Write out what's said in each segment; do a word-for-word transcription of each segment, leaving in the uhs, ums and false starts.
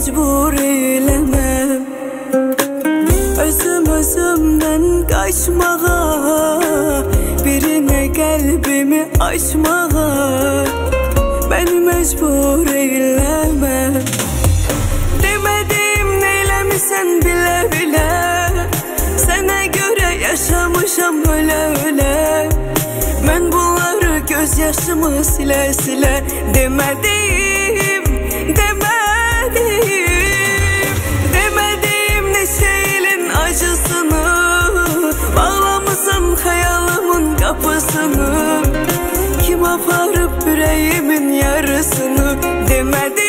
mecbur eylemem. Özüm özümden kaçmağa, birine kalbimi açmağa beni mecbur eylemem. Demedim neylemişsen bile bile, sana göre yaşamışam öyle öyle. Ben bunları gözyaşımı sile sile demedim, demedim, demedim ne şeyin acısını, bağlamışsın hayalımın kapısını. Kim aparıp yüreğimin yarısını demedim.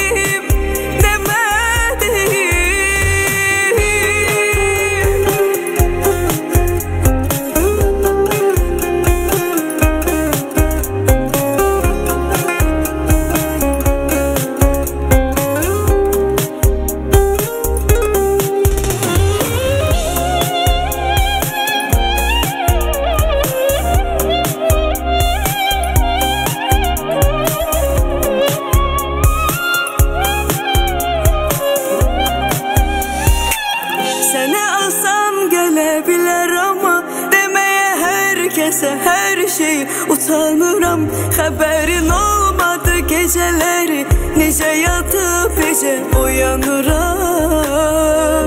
Her şey utanıram, haberin olmadı geceleri, nece yatıp nece uyanıram.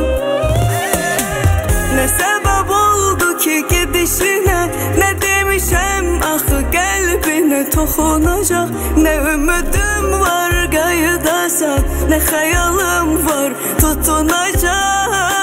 Ne sebep oldu ki gidişine, ne demişem ahı kalbine toxunacak. Ne ümidim var qayıdasan, ne hayalim var tutunacak.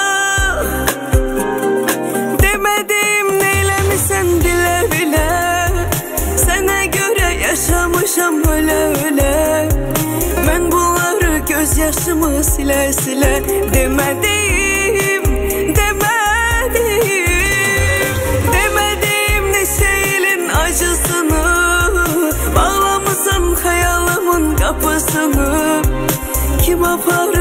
Yaşamışam öyle öyle, ben bunları gözyaşımı sile sile demedim, demedim, demedim ne şeyin acısını, bağlamışsın hayalımın kapısını. Kim apar